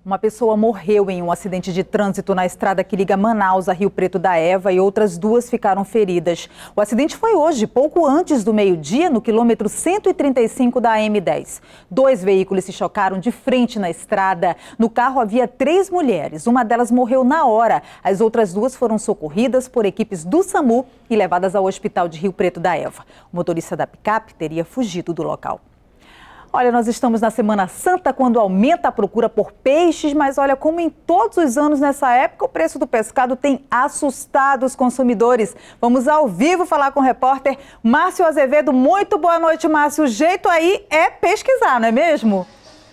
Uma pessoa morreu em um acidente de trânsito na estrada que liga Manaus a Rio Preto da Eva e outras duas ficaram feridas. O acidente foi hoje, pouco antes do meio-dia, no quilômetro 135 da AM10. Dois veículos se chocaram de frente na estrada. No carro havia 3 mulheres. Uma delas morreu na hora. As outras duas foram socorridas por equipes do SAMU e levadas ao hospital de Rio Preto da Eva. O motorista da picape teria fugido do local. Olha, nós estamos na Semana Santa, quando aumenta a procura por peixes, mas olha, como em todos os anos nessa época, o preço do pescado tem assustado os consumidores. Vamos ao vivo falar com o repórter Márcio Azevedo. Muito boa noite, Márcio. O jeito aí é pesquisar, não é mesmo?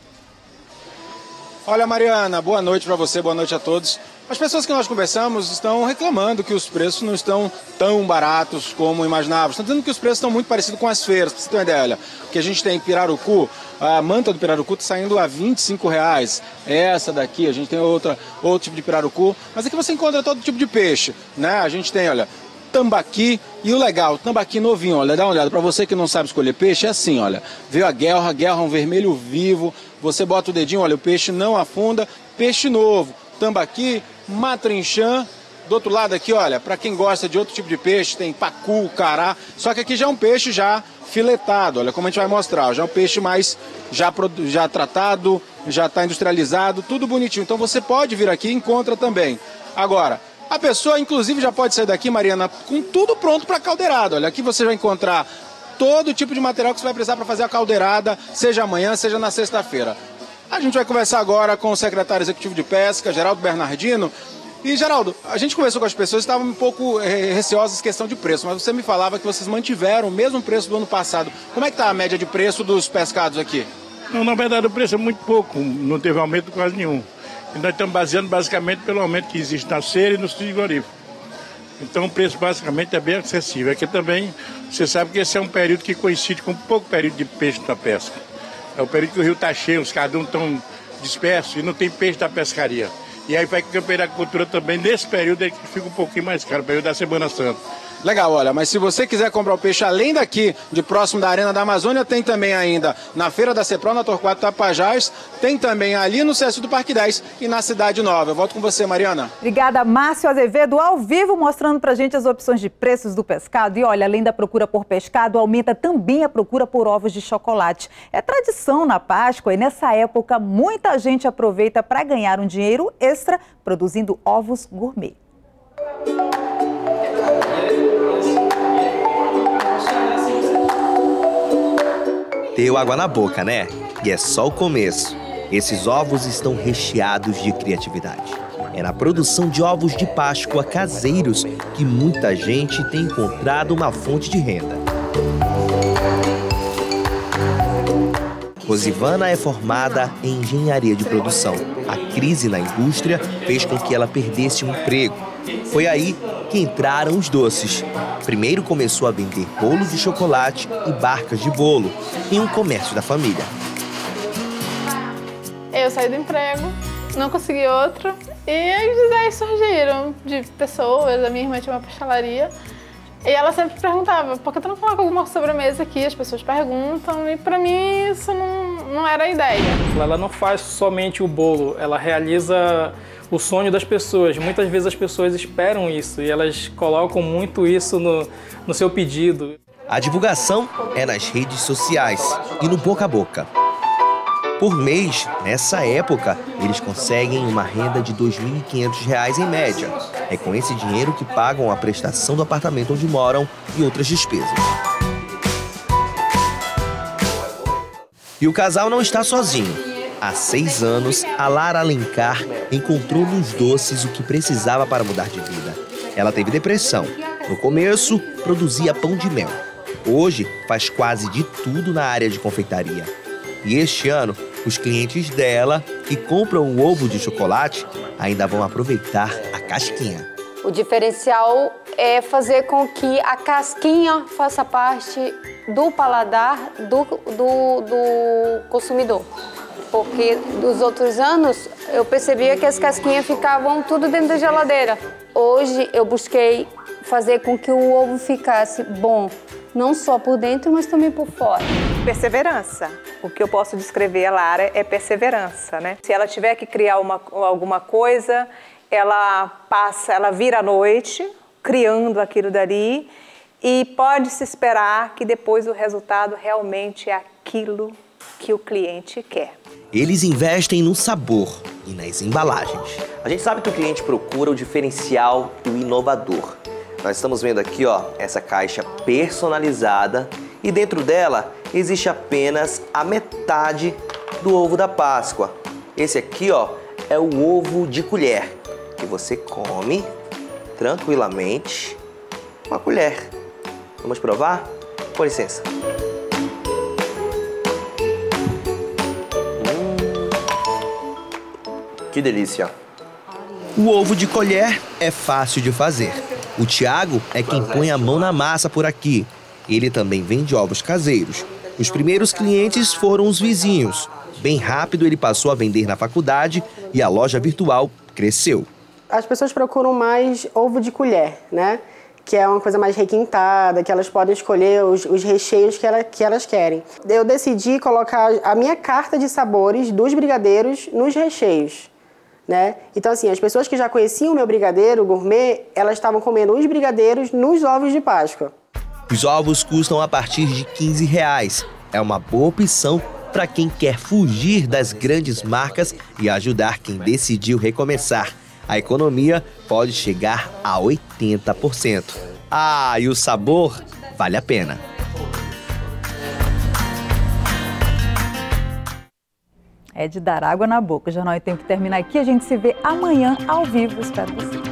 Olha, Mariana, boa noite para você, boa noite a todos. As pessoas que nós conversamos estão reclamando que os preços não estão tão baratos como imaginávamos. Estão dizendo que os preços estão muito parecidos com as feiras. Para você ter uma ideia, olha, que a gente tem em Pirarucu, a manta do Pirarucu está saindo a R$25. Essa daqui, a gente tem outro tipo de Pirarucu. Mas aqui você encontra todo tipo de peixe, né? A gente tem, olha, tambaqui e o legal, tambaqui novinho, olha, dá uma olhada. Para você que não sabe escolher peixe, é assim, olha. Veio a guelra é um vermelho vivo. Você bota o dedinho, olha, o peixe não afunda. Peixe novo, tambaqui, matrinchã. Do outro lado aqui, olha, para quem gosta de outro tipo de peixe, tem pacu, cará. Só que aqui já é um peixe já filetado, olha como a gente vai mostrar. Já é um peixe mais já tratado, já está industrializado, tudo bonitinho. Então você pode vir aqui e encontra também. Agora, a pessoa inclusive já pode sair daqui, Mariana, com tudo pronto para caldeirada. Olha, aqui você vai encontrar todo tipo de material que você vai precisar para fazer a caldeirada, seja amanhã, seja na sexta-feira. A gente vai conversar agora com o secretário executivo de Pesca, Geraldo Bernardino. E, Geraldo, a gente conversou com as pessoas, estavam um pouco receosas em questão de preço, mas você me falava que vocês mantiveram o mesmo preço do ano passado. Como é que está a média de preço dos pescados aqui? Não, na verdade o preço é muito pouco, não teve aumento quase nenhum. E nós estamos baseando basicamente pelo aumento que existe na cera e no frigorífico. Então o preço basicamente é bem acessível. Aqui também, você sabe que esse é um período que coincide com um pouco período de peixe da pesca. É o período que o rio está cheio, os cardumes estão dispersos e não tem peixe da pescaria. E aí vai que o campeonato da cultura também, nesse período é que fica um pouquinho mais caro, o período da Semana Santa. Legal, olha, mas se você quiser comprar o peixe além daqui, de próximo da Arena da Amazônia, tem também ainda na Feira da Cepro, na Torquato Tapajás, tem também ali no CSU do Parque 10 e na Cidade Nova. Eu volto com você, Mariana. Obrigada, Márcio Azevedo, ao vivo, mostrando pra gente as opções de preços do pescado. E olha, além da procura por pescado, aumenta também a procura por ovos de chocolate. É tradição na Páscoa e nessa época muita gente aproveita para ganhar um dinheiro extra produzindo ovos gourmet. Deu água na boca, né? E é só o começo. Esses ovos estão recheados de criatividade. É na produção de ovos de Páscoa caseiros que muita gente tem encontrado uma fonte de renda. Rosivana é formada em engenharia de produção. A crise na indústria fez com que ela perdesse um emprego. Foi aí que entraram os doces. Primeiro começou a vender bolo de chocolate e barcas de bolo em um comércio da família. Eu saí do emprego, não consegui outro e as ideias surgiram de pessoas. A minha irmã tinha uma pastelaria e ela sempre perguntava: por que tu não coloca alguma sobremesa aqui? As pessoas perguntam e pra mim isso não era a ideia. Ela não faz somente o bolo, ela realiza o sonho das pessoas. Muitas vezes as pessoas esperam isso e elas colocam muito isso no seu pedido. A divulgação é nas redes sociais e no boca a boca. Por mês, nessa época, eles conseguem uma renda de R$ 2.500 em média. É com esse dinheiro que pagam a prestação do apartamento onde moram e outras despesas. E o casal não está sozinho. Há 6 anos, a Lara Alencar encontrou nos doces o que precisava para mudar de vida. Ela teve depressão. No começo, produzia pão de mel. Hoje, faz quase de tudo na área de confeitaria. E este ano, os clientes dela, que compram o ovo de chocolate, ainda vão aproveitar a casquinha. O diferencial é fazer com que a casquinha faça parte do paladar do consumidor. Porque dos outros anos eu percebia que as casquinhas ficavam tudo dentro da geladeira. Hoje eu busquei fazer com que o ovo ficasse bom, não só por dentro, mas também por fora. Perseverança. O que eu posso descrever a Lara é perseverança, né? Se ela tiver que criar alguma coisa, ela vira à noite criando aquilo dali e pode se esperar que depois o resultado realmente é aquilo que o cliente quer. Eles investem no sabor e nas embalagens. A gente sabe que o cliente procura o diferencial e o inovador. Nós estamos vendo aqui, ó, essa caixa personalizada e dentro dela existe apenas a metade do ovo da Páscoa. Esse aqui, ó, é o ovo de colher, que você come tranquilamente com a colher. Vamos provar? Com licença. Que delícia! O ovo de colher é fácil de fazer. O Tiago é quem põe a mão na massa por aqui. Ele também vende ovos caseiros. Os primeiros clientes foram os vizinhos. Bem rápido ele passou a vender na faculdade e a loja virtual cresceu. As pessoas procuram mais ovo de colher, né? Que é uma coisa mais requintada, que elas podem escolher os recheios que elas querem. Eu decidi colocar a minha carta de sabores dos brigadeiros nos recheios, né? Então, assim, as pessoas que já conheciam o meu brigadeiro gourmet, elas estavam comendo os brigadeiros nos ovos de Páscoa. Os ovos custam a partir de R$15. É uma boa opção para quem quer fugir das grandes marcas e ajudar quem decidiu recomeçar. A economia pode chegar a 80%. Ah, e o sabor vale a pena. É de dar água na boca. O Jornal em Tempo termina aqui. A gente se vê amanhã ao vivo. Espero você.